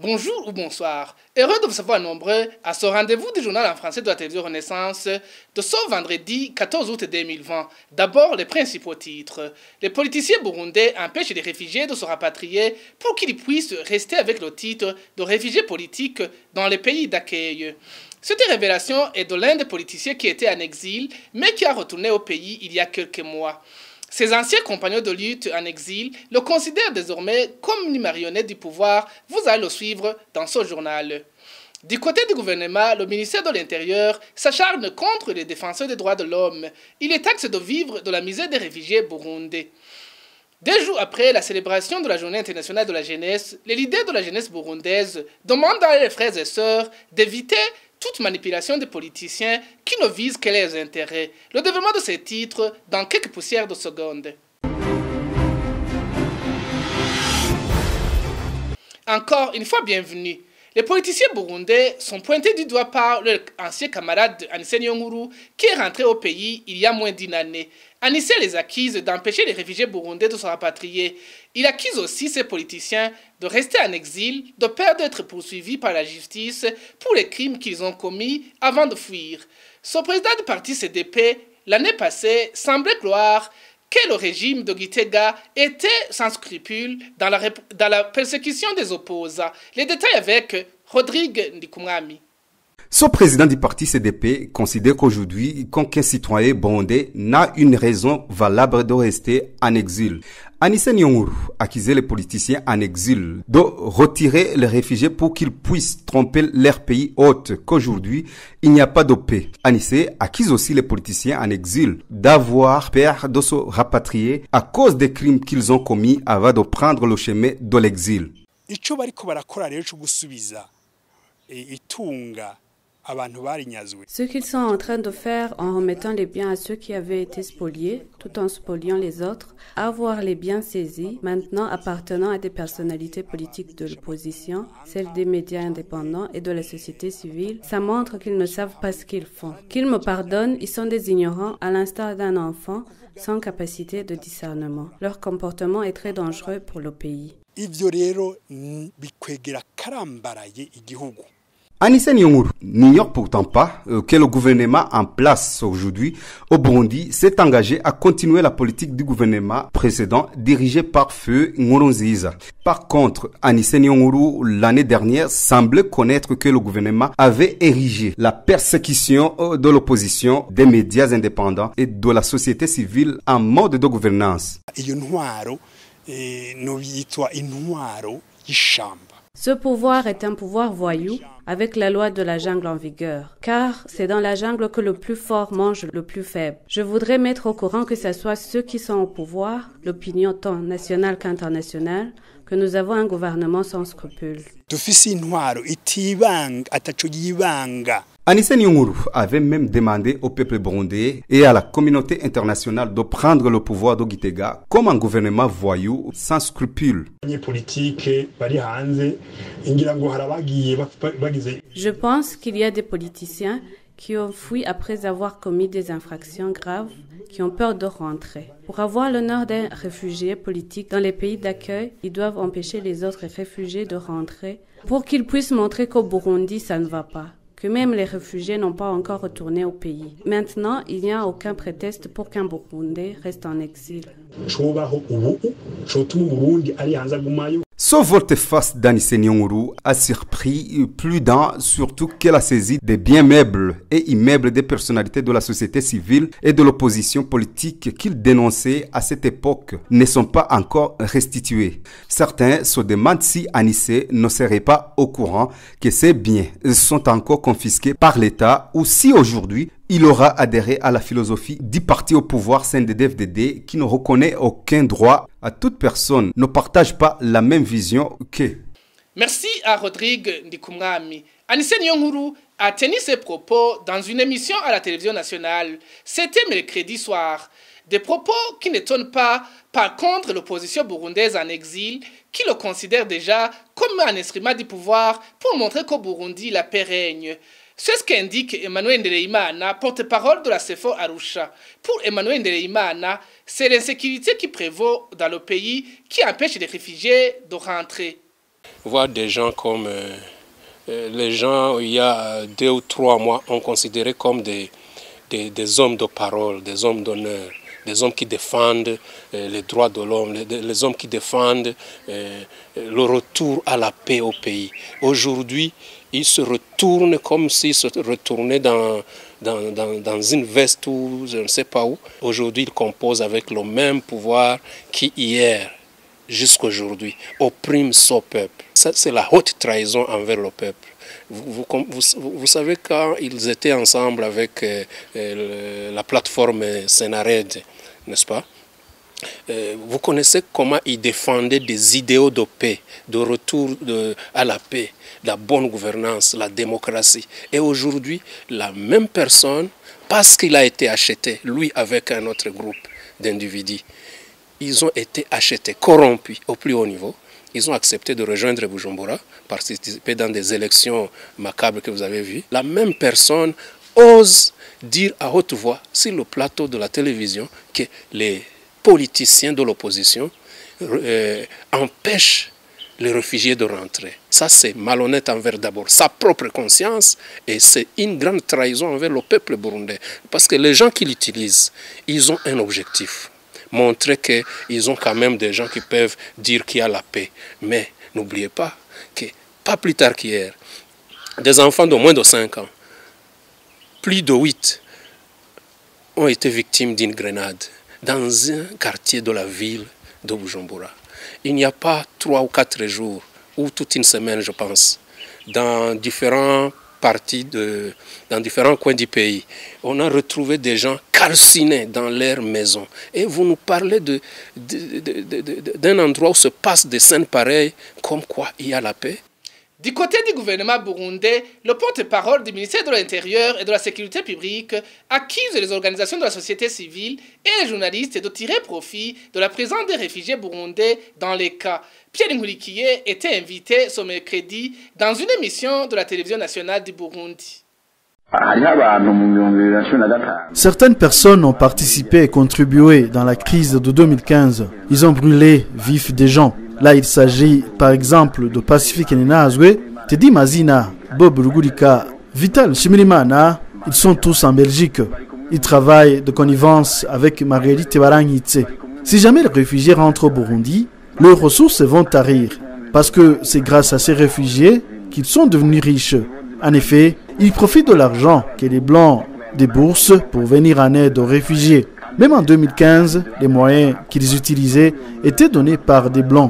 Bonjour ou bonsoir. Heureux de vous savoir nombreux à ce rendez-vous du journal en français de la télévision Renaissance de ce vendredi 14 août 2020. D'abord, les principaux titres. Les politiciens burundais empêchent les réfugiés de se rapatrier pour qu'ils puissent rester avec le titre de réfugiés politiques dans les pays d'accueil. Cette révélation est de l'un des politiciens qui était en exil, mais qui a retourné au pays il y a quelques mois. Ses anciens compagnons de lutte en exil le considèrent désormais comme une marionnette du pouvoir. Vous allez le suivre dans ce journal. Du côté du gouvernement, le ministère de l'Intérieur s'acharne contre les défenseurs des droits de l'homme. Il les taxe de vivre de la misère des réfugiés burundais. 2 jours après la célébration de la Journée internationale de la jeunesse, les leaders de la jeunesse burundaise demandent à leurs frères et sœurs d'éviter toute manipulation des politiciens qui ne visent que leurs intérêts. Le développement de ces titres dans quelques poussières de secondes. Encore une fois, bienvenue. Les politiciens burundais sont pointés du doigt par leur ancien camarade Anissé Niyonkuru qui est rentré au pays il y a moins d'1 année. Anissé les accuse d'empêcher les réfugiés burundais de se rapatrier. Il accuse aussi ces politiciens de rester en exil, de peur d'être poursuivis par la justice pour les crimes qu'ils ont commis avant de fuir. Ce président du parti CDP, l'année passée, semblait croire que le régime de Gitega était sans scrupules dans la persécution des opposants. Les détails avec Rodrigue Ndikumwami. Ce président du parti CDP considère qu'aujourd'hui, qu'aucun citoyen burundais n'a une raison valable de rester en exil. Anissé Niyonkuru accusait les politiciens en exil de retirer les réfugiés pour qu'ils puissent tromper leur pays hôte, qu'aujourd'hui, il n'y a pas de paix. Anissé accuse aussi les politiciens en exil d'avoir peur de se rapatrier à cause des crimes qu'ils ont commis avant de prendre le chemin de l'exil. Ce qu'ils sont en train de faire en remettant les biens à ceux qui avaient été spoliés, tout en spoliant les autres, avoir les biens saisis, maintenant appartenant à des personnalités politiques de l'opposition, celles des médias indépendants et de la société civile, ça montre qu'ils ne savent pas ce qu'ils font. Qu'ils me pardonnent, ils sont des ignorants, à l'instar d'un enfant, sans capacité de discernement. Leur comportement est très dangereux pour le pays. Anissé Niyonkuru n'ignore pourtant pas que le gouvernement en place aujourd'hui au Burundi s'est engagé à continuer la politique du gouvernement précédent dirigé par Feu Nkurunziza. Par contre, Anissé Niyonkuru l'année dernière semblait connaître que le gouvernement avait érigé la persécution de l'opposition, des médias indépendants et de la société civile en mode de gouvernance. Ce pouvoir est un pouvoir voyou avec la loi de la jungle en vigueur, car c'est dans la jungle que le plus fort mange le plus faible. Je voudrais mettre au courant que ce soit ceux qui sont au pouvoir, l'opinion tant nationale qu'internationale, que nous avons un gouvernement sans scrupules. Anissé Niyonkuru avait même demandé au peuple burundais et à la communauté internationale de prendre le pouvoir de Gitega comme un gouvernement voyou sans scrupules. Je pense qu'il y a des politiciens qui ont fui après avoir commis des infractions graves, qui ont peur de rentrer. Pour avoir l'honneur d'un réfugié politique dans les pays d'accueil, ils doivent empêcher les autres réfugiés de rentrer pour qu'ils puissent montrer qu'au Burundi, ça ne va pas, que même les réfugiés n'ont pas encore retourné au pays. Maintenant, il n'y a aucun prétexte pour qu'un Burundais reste en exil. Ce volte-face d'Anissé Niyonkuru a surpris plus d'un, surtout qu'elle a saisi des biens meubles et immeubles des personnalités de la société civile et de l'opposition politique qu'il dénonçait à cette époque ne sont pas encore restitués. Certains se demandent si Anissé ne serait pas au courant que ces biens sont encore confisqués par l'État ou si aujourd'hui il aura adhéré à la philosophie du parti au pouvoir CNDD-FDD qui ne reconnaît aucun droit à toute personne, ne partage pas la même vision qu'eux. Merci à Rodrigue Ndikumwami. Anissé Niyonkuru a tenu ses propos dans une émission à la télévision nationale. C'était mercredi soir. Des propos qui n'étonnent pas, par contre, l'opposition burundaise en exil, qui le considère déjà comme un instrument du pouvoir pour montrer qu'au Burundi, la paix règne. C'est ce qu'indique Emmanuel Ndereyimana, porte-parole de la CEFO Arusha. Pour Emmanuel Ndereyimana, c'est l'insécurité qui prévaut dans le pays qui empêche les réfugiés de rentrer. Voir des gens comme les gens, il y a 2 ou 3 mois, on considérait comme des hommes de parole, des hommes d'honneur, des hommes qui défendent les droits de l'homme, les hommes qui défendent le retour à la paix au pays. Aujourd'hui, ils se retournent comme s'ils se retournaient dans une veste ou je ne sais pas où. Aujourd'hui, ils composent avec le même pouvoir qui hier, jusqu'aujourd'hui, opprime son peuple. Ça, c'est la haute trahison envers le peuple. Vous savez, quand ils étaient ensemble avec la plateforme Senared, n'est-ce pas? Vous connaissez comment ils défendaient des idéaux de paix, de retour à la paix, la bonne gouvernance, la démocratie. Et aujourd'hui, la même personne, parce qu'il a été acheté, lui avec un autre groupe d'individus, ils ont été achetés, corrompus au plus haut niveau. Ils ont accepté de rejoindre Bujumbura, participer dans des élections macabres que vous avez vues. La même personne ose dire à haute voix sur le plateau de la télévision que les politiciens de l'opposition empêchent les réfugiés de rentrer. Ça, c'est malhonnête envers d'abord sa propre conscience et c'est une grande trahison envers le peuple burundais. Parce que les gens qui l'utilisent, ils ont un objectif. Montrer qu'ils ont quand même des gens qui peuvent dire qu'il y a la paix. Mais n'oubliez pas que, pas plus tard qu'hier, des enfants de moins de 5 ans, plus de 8, ont été victimes d'une grenade dans un quartier de la ville de Bujumbura. Il n'y a pas 3 ou 4 jours, ou toute une semaine, je pense, dans différents dans différents coins du pays, on a retrouvé des gens calcinés dans leur maison. Et vous nous parlez d'un endroit où se passent des scènes pareilles, comme quoi il y a la paix. Du côté du gouvernement burundais, le porte-parole du ministère de l'Intérieur et de la Sécurité publique accuse les organisations de la société civile et les journalistes de tirer profit de la présence des réfugiés burundais dans les cas. Pierre Nkurikiye était invité ce mercredi dans une émission de la télévision nationale du Burundi. Certaines personnes ont participé et contribué dans la crise de 2015. Ils ont brûlé vif des gens. Là, il s'agit par exemple de Pacifique Ninazwe, Teddy Mazina, Bob Rugurika, Vital Shimirimana. Ils sont tous en Belgique. Ils travaillent de connivence avec Marguerite Tebarangitse. Si jamais les réfugiés rentrent au Burundi, leurs ressources vont tarir. Parce que c'est grâce à ces réfugiés qu'ils sont devenus riches. En effet, ils profitent de l'argent que les Blancs déboursent pour venir en aide aux réfugiés. Même en 2015, les moyens qu'ils utilisaient étaient donnés par des Blancs.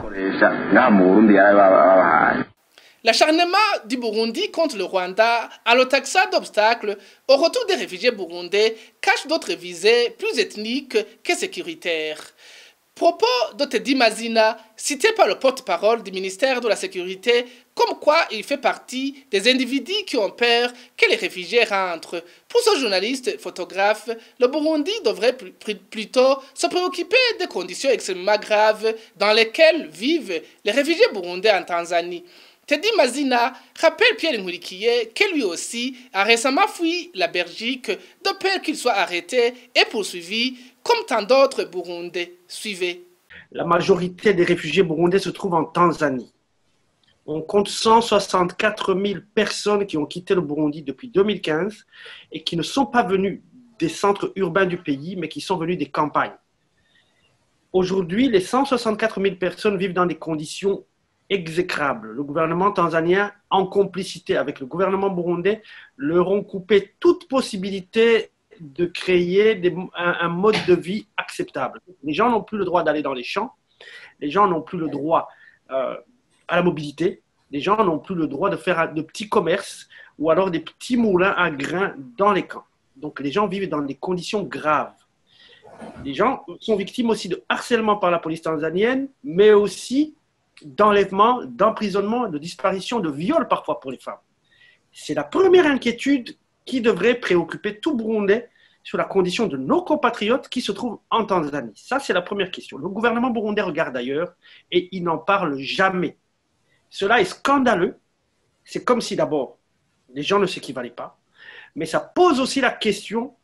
L'acharnement du Burundi contre le Rwanda à l'otaxa d'obstacles au retour des réfugiés burundais cache d'autres visées plus ethniques que sécuritaires. Propos de Teddy Mazina, cité par le porte-parole du ministère de la Sécurité, comme quoi il fait partie des individus qui ont peur que les réfugiés rentrent. Pour ce journaliste photographe, le Burundi devrait plutôt se préoccuper des conditions extrêmement graves dans lesquelles vivent les réfugiés burundais en Tanzanie. Teddy Mazina rappelle Pierre Nkurikiye que lui aussi a récemment fui la Belgique de peur qu'il soit arrêté et poursuivi comme tant d'autres Burundais. Suivez. La majorité des réfugiés burundais se trouvent en Tanzanie. On compte 164 000 personnes qui ont quitté le Burundi depuis 2015 et qui ne sont pas venues des centres urbains du pays, mais qui sont venues des campagnes. Aujourd'hui, les 164 000 personnes vivent dans des conditions exécrables. Le gouvernement tanzanien, en complicité avec le gouvernement burundais, leur ont coupé toute possibilité de créer un mode de vie acceptable. Les gens n'ont plus le droit d'aller dans les champs, les gens n'ont plus le droit à la mobilité, les gens n'ont plus le droit de faire de petits commerces ou alors des petits moulins à grains dans les camps. Donc les gens vivent dans des conditions graves. Les gens sont victimes aussi de harcèlement par la police tanzanienne, mais aussi d'enlèvement, d'emprisonnement, de disparition, de viol parfois pour les femmes. C'est la première inquiétude qui devrait préoccuper tout Burundais sur la condition de nos compatriotes qui se trouvent en Tanzanie. Ça, c'est la première question. Le gouvernement burundais regarde ailleurs et il n'en parle jamais. Cela est scandaleux. C'est comme si d'abord, les gens ne s'équivalaient pas, mais ça pose aussi la question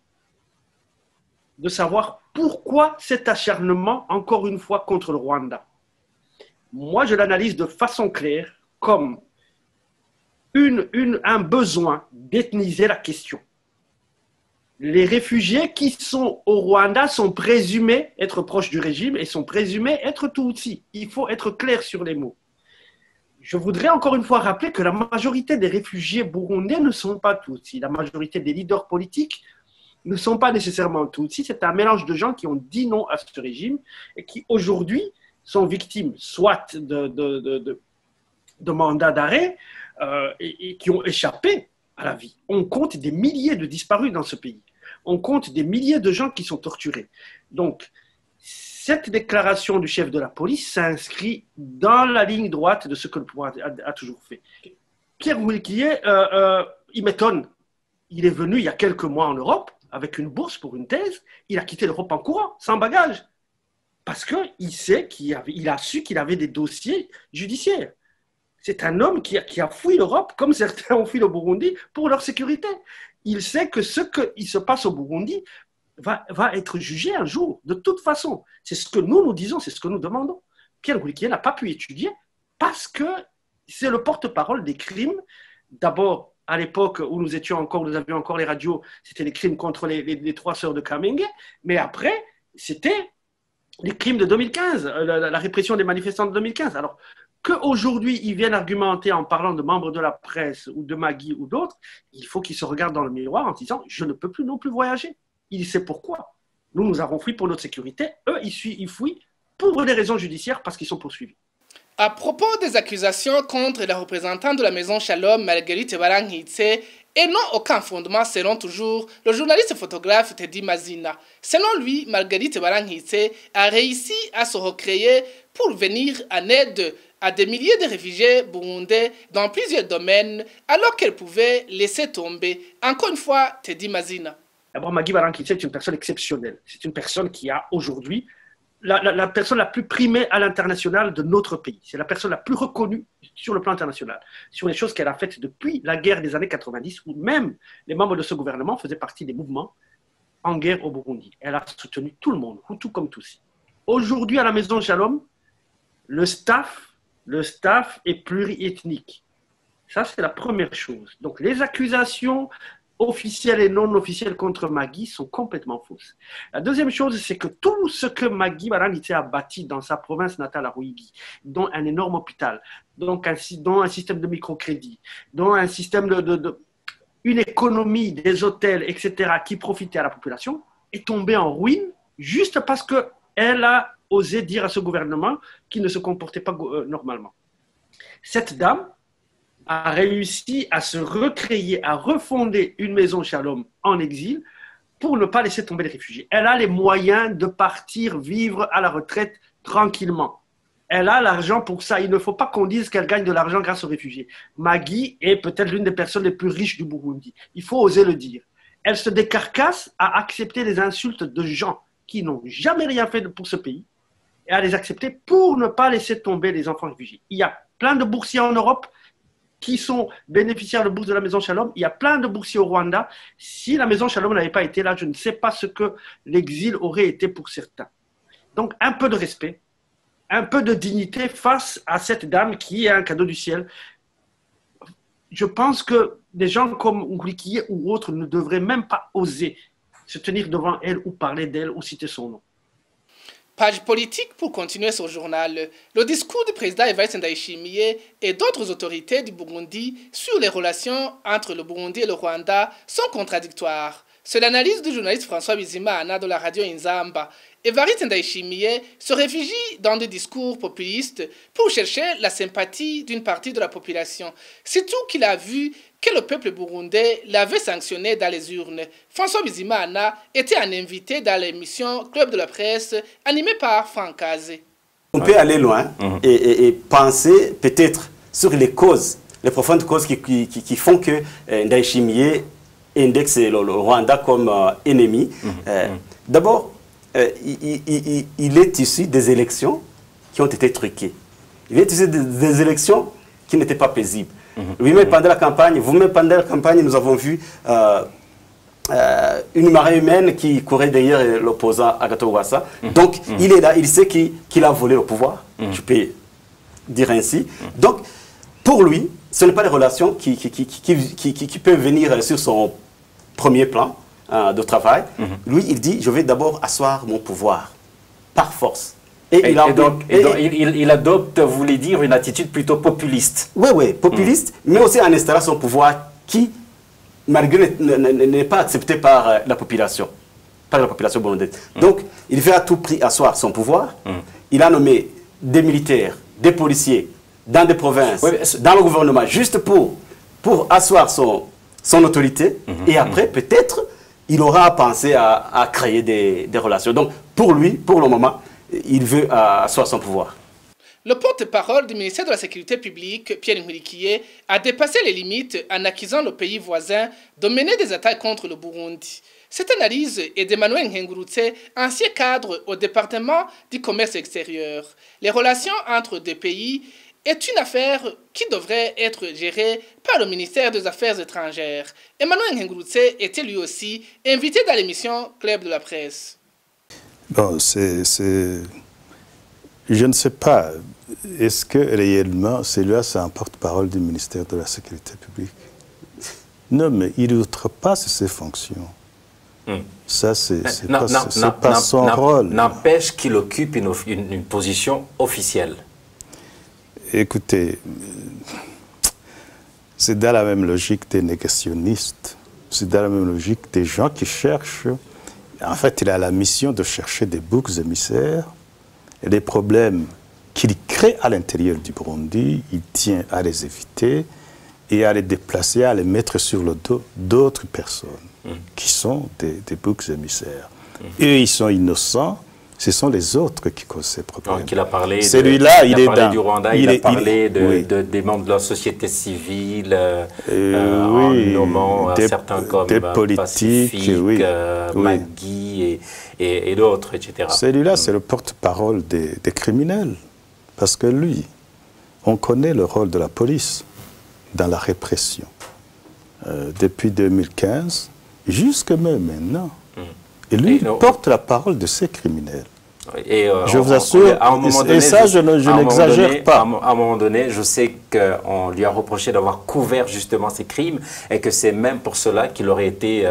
de savoir pourquoi cet acharnement, encore une fois, contre le Rwanda. Moi, je l'analyse de façon claire comme un besoin d'ethniser la question. Les réfugiés qui sont au Rwanda sont présumés être proches du régime et sont présumés être Tutsi. Il faut être clair sur les mots. Je voudrais encore une fois rappeler que la majorité des réfugiés burundais ne sont pas Tutsi. La majorité des leaders politiques ne sont pas nécessairement Tutsi. C'est un mélange de gens qui ont dit non à ce régime et qui aujourd'hui sont victimes soit de mandats d'arrêt et qui ont échappé à la vie. On compte des milliers de disparus dans ce pays. On compte des milliers de gens qui sont torturés. Donc, cette déclaration du chef de la police s'inscrit dans la ligne droite de ce que le pouvoir a toujours fait. Pierre Wilkie, il m'étonne. Il est venu il y a quelques mois en Europe avec une bourse pour une thèse. Il a quitté l'Europe en courant, sans bagage. Parce qu'il a su qu'il avait des dossiers judiciaires. C'est un homme qui a fui l'Europe, comme certains ont fui le Burundi, pour leur sécurité. Il sait que ce qui se passe au Burundi va être jugé un jour, de toute façon. C'est ce que nous disons, c'est ce que nous demandons. Pierre Wilkie n'a pas pu étudier parce que c'est le porte-parole des crimes. D'abord, à l'époque où nous avions encore les radios, c'était les crimes contre les 3 sœurs de Kamenge, mais après, c'était les crimes de 2015, la répression des manifestants de 2015. Alors, qu'aujourd'hui, ils viennent argumenter en parlant de membres de la presse ou de Magui ou d'autres, il faut qu'ils se regardent dans le miroir en disant « je ne peux plus non plus voyager ». Il sait pourquoi. Nous avons fui pour notre sécurité. Eux, ils fuient pour des raisons judiciaires parce qu'ils sont poursuivis. À propos des accusations contre la représentante de la maison Shalom, Marguerite Baranghitse, et non aucun fondement selon toujours le journaliste photographe Teddy Mazina. Selon lui, Marguerite Baranghitse a réussi à se recréer pour venir en aide à des milliers de réfugiés burundais dans plusieurs domaines, alors qu'elle pouvait laisser tomber. Encore une fois, Teddy Mazina. D'abord, Magui Baranghitse est une personne exceptionnelle. C'est une personne qui a aujourd'hui la personne la plus primée à l'international de notre pays. C'est la personne la plus reconnue sur le plan international, sur les choses qu'elle a faites depuis la guerre des années 90, où même les membres de ce gouvernement faisaient partie des mouvements en guerre au Burundi. Elle a soutenu tout le monde, Hutu comme Tutsi. Aujourd'hui, à la Maison Shalom, le staff est pluriethnique. Ça, c'est la première chose. Donc, les accusations officielles et non officielles contre Magui sont complètement fausses. La deuxième chose, c'est que tout ce que Magui Baranghitse a bâti dans sa province natale à Ruigi, dont un énorme hôpital, dont un système de microcrédit, dont un système une économie des hôtels, etc., qui profitait à la population, est tombé en ruine juste parce qu'elle a osé dire à ce gouvernement qu'il ne se comportait pas normalement. Cette dame a réussi à se recréer, à refonder une maison Shalom en exil pour ne pas laisser tomber les réfugiés. Elle a les moyens de partir vivre à la retraite tranquillement. Elle a l'argent pour ça. Il ne faut pas qu'on dise qu'elle gagne de l'argent grâce aux réfugiés. Magui est peut-être l'une des personnes les plus riches du Burundi. Il faut oser le dire. Elle se décarcasse à accepter les insultes de gens qui n'ont jamais rien fait pour ce pays et à les accepter pour ne pas laisser tomber les enfants réfugiés. Il y a plein de boursiers en Europe qui sont bénéficiaires de bourse de la Maison Shalom. Il y a plein de boursiers au Rwanda. Si la Maison Shalom n'avait pas été là, je ne sais pas ce que l'exil aurait été pour certains. Donc, un peu de respect, un peu de dignité face à cette dame qui est un cadeau du ciel. Je pense que des gens comme Ngoulikiye ou autres ne devraient même pas oser se tenir devant elle ou parler d'elle ou citer son nom. Page politique pour continuer ce journal. Le discours du président Evariste Ndayishimiye et d'autres autorités du Burundi sur les relations entre le Burundi et le Rwanda sont contradictoires. C'est l'analyse du journaliste François Bizimana de la radio Inzamba. Evariste Ndayishimiye se réfugie dans des discours populistes pour chercher la sympathie d'une partie de la population. Surtout qu'il a vu que le peuple burundais l'avait sanctionné dans les urnes. François Bizimana était un invité dans l'émission Club de la presse animée par Franck Kazé. On peut aller loin et penser peut-être sur les causes, les profondes causes qui font que Ndayishimiye indexe le Rwanda comme ennemi. D'abord, il est issu des élections qui ont été truquées. Il est issu des élections qui n'étaient pas paisibles. Vous-même, pendant la campagne, nous avons vu une marée humaine qui courait derrière l'opposant Agathon Rwasa. Donc, il est là, il sait qu'il a volé le pouvoir, je peux dire ainsi. Donc, pour lui, ce n'est pas des relations qui peuvent venir sur son premier plan de travail. Lui, il dit, je vais d'abord asseoir mon pouvoir par force. Et il adopte, vous voulez dire, une attitude plutôt populiste. Oui, populiste, mais aussi en installant son pouvoir qui, malgré n'est pas accepté par la population burundaise. Donc, il veut à tout prix asseoir son pouvoir. Il a nommé des militaires, des policiers, dans des provinces, dans le gouvernement, juste pour asseoir son autorité. Et après, peut-être, il aura pensé à créer des relations. Donc, pour lui, pour le moment, il veut asseoir son pouvoir. Le porte-parole du ministère de la Sécurité publique, Pierre Nkurikiye, a dépassé les limites en accusant le pays voisin de mener des attaques contre le Burundi. Cette analyse est d'Emmanuel Nkengurutse, ancien cadre au département du commerce extérieur. Les relations entre deux pays est une affaire qui devrait être gérée par le ministère des Affaires étrangères. Emmanuel Nkengurutse était lui aussi invité dans l'émission Club de la presse. Bon, je ne sais pas, est-ce que réellement, celui-là, c'est un porte-parole du ministère de la Sécurité publique? Non, mais il n'outrepasse ses fonctions. Ça, c'est pas son rôle. N'empêche qu'il occupe une position officielle. Écoutez, c'est dans la même logique des négationnistes, c'est dans la même logique des gens qui cherchent. En fait, il a la mission de chercher des boucs émissaires et des problèmes qu'il crée à l'intérieur du Burundi. Il tient à les éviter et à les déplacer, à les mettre sur le dos d'autres personnes qui sont des boucs émissaires. Eux, ils sont innocents. Ce sont les autres qui causent ces problèmes. Donc, il a parlé celui-là, il est dans du Rwanda, il a parlé des membres de la société civile, en nommant certains comme des politiques, Pacifique, Magui et d'autres, etc. Celui-là, c'est le porte-parole des criminels. Parce que lui, on connaît le rôle de la police dans la répression. Depuis 2015, jusque même maintenant. Et lui, il porte la parole de ces criminels. Et je vous assure, et ça, je n'exagère pas. À un moment donné, je sais qu'on lui a reproché d'avoir couvert justement ces crimes et que c'est même pour cela qu'il aurait été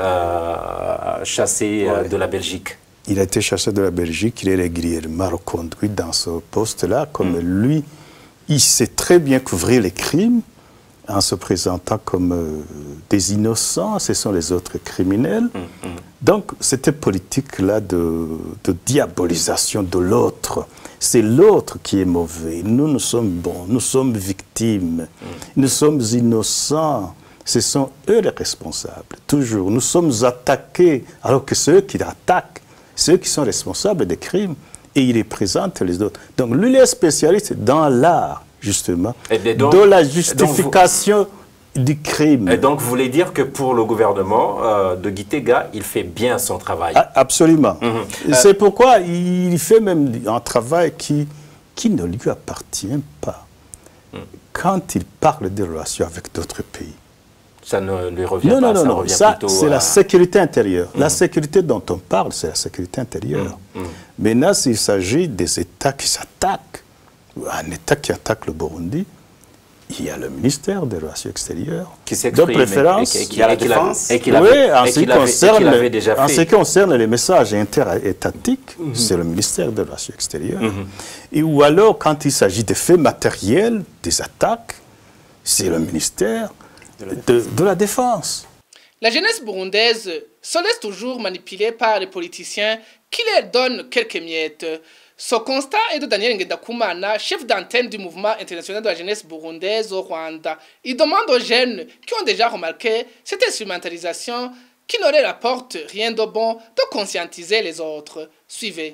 chassé de la Belgique. Il a été chassé de la Belgique, il est régulièrement reconduit dans ce poste-là, comme lui, il sait très bien couvrir les crimes en se présentant comme des innocents, ce sont les autres criminels. Donc, cette politique-là de diabolisation de l'autre, c'est l'autre qui est mauvais. Nous sommes bons, nous sommes victimes, nous sommes innocents. Ce sont eux les responsables, toujours. Nous sommes attaqués, alors que ceux qui attaquent, ceux qui sont responsables des crimes, et ils représentent les autres. Donc, lui, il est spécialiste dans l'art, justement, de la justification du crime. Et donc, vous voulez dire que pour le gouvernement de Gitega, il fait bien son travail? Absolument. C'est pourquoi il fait même un travail qui ne lui appartient pas. Quand il parle des relations avec d'autres pays. Ça ne lui revient pas, ça revient plutôt c'est la sécurité intérieure. La sécurité dont on parle, c'est la sécurité intérieure. Maintenant, s'il s'agit des États qui s'attaquent, un État qui attaque le Burundi, il y a le ministère des Relations extérieures, qui s'exprime, de préférence, et qui a la défense, et qui en ce qui concerne les messages interétatiques, c'est le ministère des Relations extérieures. Ou alors, quand il s'agit des faits matériels, des attaques, c'est le ministère de la Défense. La jeunesse burundaise se laisse toujours manipuler par les politiciens qui leur donnent quelques miettes. Ce constat est de Daniel Ngendakumana, chef d'antenne du mouvement international de la jeunesse burundaise au Rwanda. Il demande aux jeunes qui ont déjà remarqué cette instrumentalisation qui ne leur apporte rien de bon de conscientiser les autres. Suivez.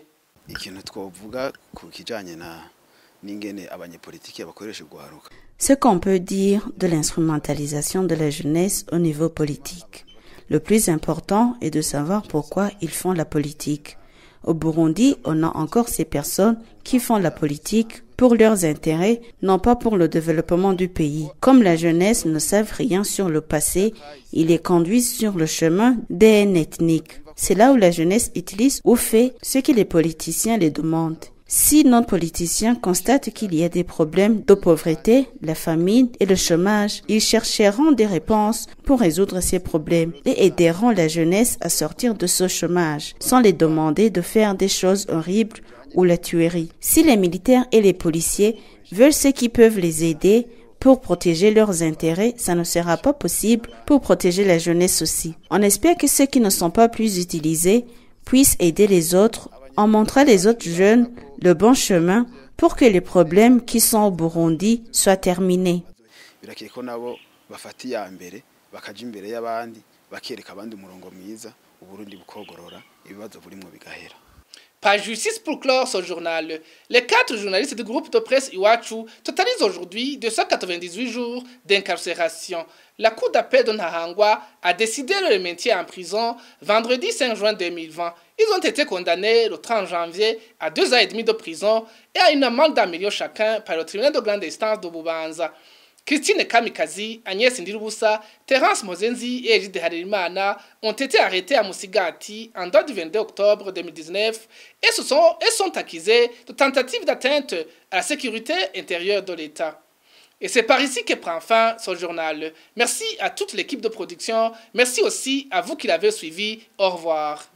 Ce qu'on peut dire de l'instrumentalisation de la jeunesse au niveau politique. Le plus important est de savoir pourquoi ils font la politique. Au Burundi, on a encore ces personnes qui font la politique pour leurs intérêts, non pas pour le développement du pays. Comme la jeunesse ne savent rien sur le passé, ils les conduisent sur le chemin des haines ethniques. C'est là où la jeunesse utilise ou fait ce que les politiciens les demandent. Si notre politicien constate qu'il y a des problèmes de pauvreté, la famine et le chômage, ils chercheront des réponses pour résoudre ces problèmes et aideront la jeunesse à sortir de ce chômage, sans les demander de faire des choses horribles ou la tuerie. Si les militaires et les policiers veulent ceux qui peuvent les aider pour protéger leurs intérêts, ça ne sera pas possible pour protéger la jeunesse aussi. On espère que ceux qui ne sont pas plus utilisés puissent aider les autres en montrant les autres jeunes le bon chemin pour que les problèmes qui sont au Burundi soient terminés. Pas justice pour clore ce journal. Les 4 journalistes du groupe de presse Iwachu totalisent aujourd'hui 298 jours d'incarcération. La Cour d'appel de Nahangwa a décidé de les maintenir en prison vendredi 5 juin 2020. Ils ont été condamnés le 30 janvier à 2 ans et demi de prison et à une amende d'1 million chacun par le tribunal de grande instance de Bubanza. Christine Kamikazi, Agnès Ndirubusa, Terence Mozenzi et Egide Harerimana ont été arrêtés à Musigati en date du 22 octobre 2019 et sont accusés de tentative d'atteinte à la sécurité intérieure de l'État. Et c'est par ici que prend fin ce journal. Merci à toute l'équipe de production. Merci aussi à vous qui l'avez suivi. Au revoir.